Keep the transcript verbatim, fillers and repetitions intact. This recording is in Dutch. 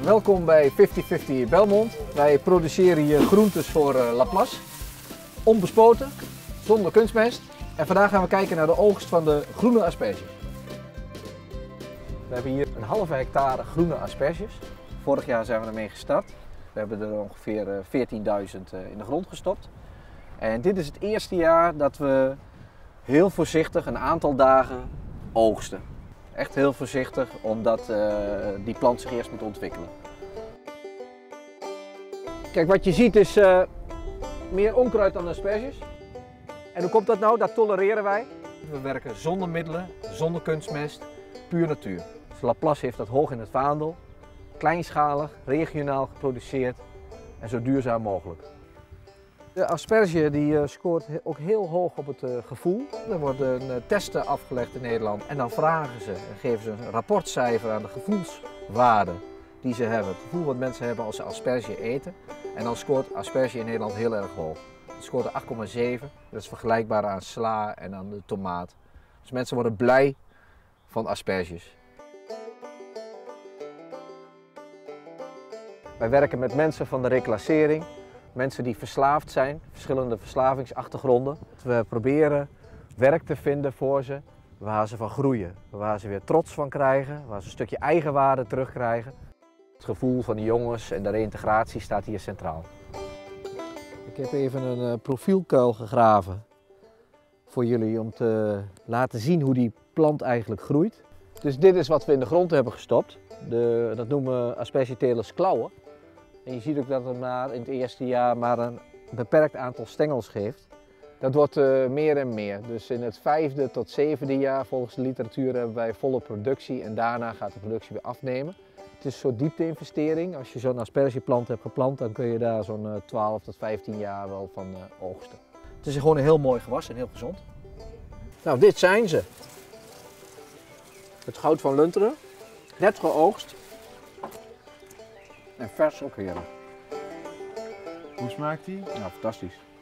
Welkom bij vijftig vijftig Belmont. Wij produceren hier groentes voor uh, Laplace. Onbespoten, zonder kunstmest. En vandaag gaan we kijken naar de oogst van de groene asperges. We hebben hier een halve hectare groene asperges. Vorig jaar zijn we ermee gestart. We hebben er ongeveer veertienduizend in de grond gestopt. En dit is het eerste jaar dat we heel voorzichtig een aantal dagen oogsten. Echt heel voorzichtig, omdat uh, die plant zich eerst moet ontwikkelen. Kijk, wat je ziet is uh, meer onkruid dan asperges. En hoe komt dat nou? Dat tolereren wij. We werken zonder middelen, zonder kunstmest, puur natuur. Dus Laplace heeft dat hoog in het vaandel. Kleinschalig, regionaal geproduceerd en zo duurzaam mogelijk. De asperge die uh, scoort ook heel hoog op het uh, gevoel. Er worden uh, testen afgelegd in Nederland en dan vragen ze en geven ze een rapportcijfer aan de gevoelswaarde die ze hebben. Het gevoel wat mensen hebben als ze asperge eten. En dan scoort asperge in Nederland heel erg hoog. Het scoort acht komma zeven. Dat is vergelijkbaar aan sla en aan de tomaat. Dus mensen worden blij van asperges. Wij werken met mensen van de reclassering. Mensen die verslaafd zijn, verschillende verslavingsachtergronden. We proberen werk te vinden voor ze waar ze van groeien, waar ze weer trots van krijgen, waar ze een stukje eigenwaarde terugkrijgen. Het gevoel van de jongens en de reïntegratie staat hier centraal. Ik heb even een uh, profielkuil gegraven voor jullie om te laten zien hoe die plant eigenlijk groeit. Dus dit is wat we in de grond hebben gestopt. De, dat noemen we Aspergillus klauwen. En je ziet ook dat het maar in het eerste jaar maar een beperkt aantal stengels geeft. Dat wordt uh, meer en meer. Dus in het vijfde tot zevende jaar volgens de literatuur hebben wij volle productie en daarna gaat de productie weer afnemen. Het is een soort diepte-investering. Als je zo'n aspergeplant hebt geplant, dan kun je daar zo'n uh, twaalf tot vijftien jaar wel van uh, oogsten. Het is gewoon een heel mooi gewas en heel gezond. Nou, dit zijn ze. Het goud van Lunteren. Net geoogst. En vers ook heerlijk. Hoe smaakt die? Nou, fantastisch.